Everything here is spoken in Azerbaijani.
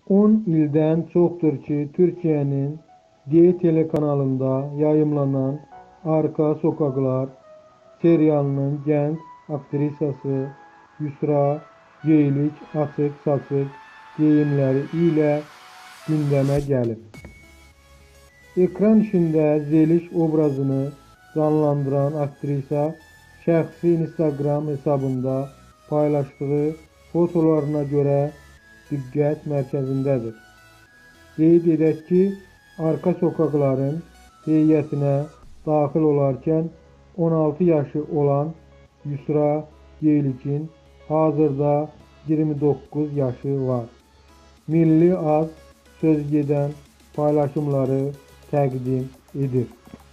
10 ildən çoxdur ki, Türkiyənin D telekanalında yayımlanan Arka Sokaqlar serialının gənc aktrisası Yusra Geylik açıq-saçıq geyimləri ilə gündəmə gəlib. Ekran işində Zeliş obrazını canlandıran aktrisa şəxsi Instagram hesabında paylaşdığı fotolarına görə diqqət mərkəzindədir. Qeyd edək ki, Arka Sokaqların heyətinə daxil olarkən 16 yaşı olan Yusra Geylikin hazırda 29 yaşı var. Milli az söz gedən paylaşımları təqdim edir.